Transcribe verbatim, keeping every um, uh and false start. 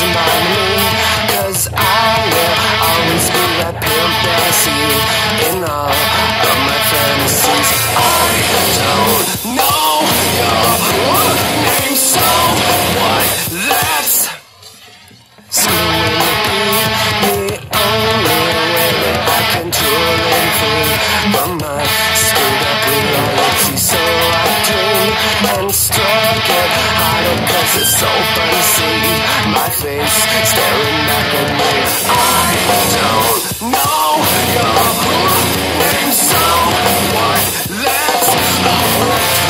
remind me, cause I will always be that pimp that I see in all of my fantasies. I don't know your name, so what? Let's see the only way that I can truly be free from my screwed up reality. So I dream and strike it harder, cause it's so fun to see my face staring back at me. I don't know your name, so what? Let's